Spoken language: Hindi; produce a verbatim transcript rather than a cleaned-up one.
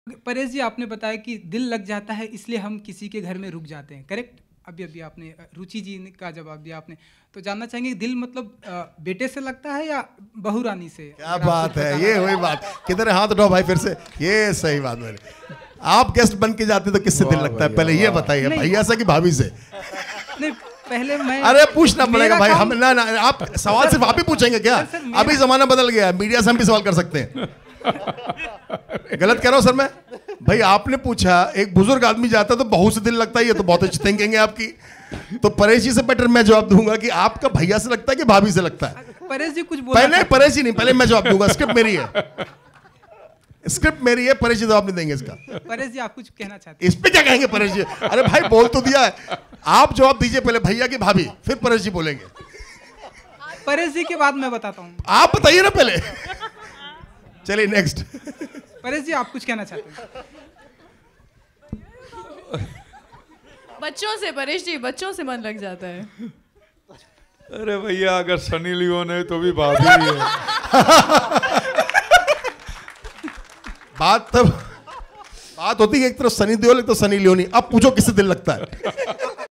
परेश जी, आपने बताया कि दिल लग जाता है इसलिए हम किसी के घर में रुक जाते हैं, करेक्ट? अभी अभी आपने रुचि जी का जवाब दिया आपने, तो जानना चाहेंगे दिल मतलब बेटे से लगता है या बहू रानी से? क्या बात है, ये वही बात। किधर हाथ उठाओ भाई फिर से, ये सही बात है। आप गेस्ट बन के जाते तो किससे दिल लगता है, पहले ये बताइए, भैया से कि भाभी से? नहीं, पहले मैं, अरे पूछना पड़ेगा भाई, हम ना ना आप सवाल सिर्फ आप ही पूछेंगे क्या? अभी जमाना बदल गया, मीडिया से हम भी सवाल कर सकते हैं। गलत कह रहा हूं सर मैं? भाई आपने पूछा, एक बुजुर्ग आदमी जाता तो बहू से दिल लगता है, ये तो बहुत अच्छी थिंकिंग है आपकी। तो परेश जी से बेटर मैं जवाब दूंगा कि आपका भैया से लगता है कि भाभी से लगता है? परेश जी कुछ बोला पहले, परेश जी नहीं, पहले मैं जवाब दूंगा, स्क्रिप्ट मेरी है, स्क्रिप्ट मेरी है, परेश जी जवाब नहीं देंगे इसका। परेश जी आप कुछ कहना चाहते हैं? इस पे क्या कहेंगे परेश जी? अरे भाई बोल तो दिया है, आप जवाब दीजिए पहले, भैया की भाभी, फिर परेश जी बोलेंगे। परेश जी के बाद मैं बताता हूँ, आप बताइए ना पहले। चलिए नेक्स्ट। परेश जी आप कुछ कहना चाहते हैं? बच्चों से परेश जी, बच्चों से मन लग जाता है। अरे भैया अगर सनी लियोन है तो भी भाभी है। बात तब बात होती है एक तरफ सनी देओल, एक तो सनी लियोनी। अब पूछो किससे दिल लगता है?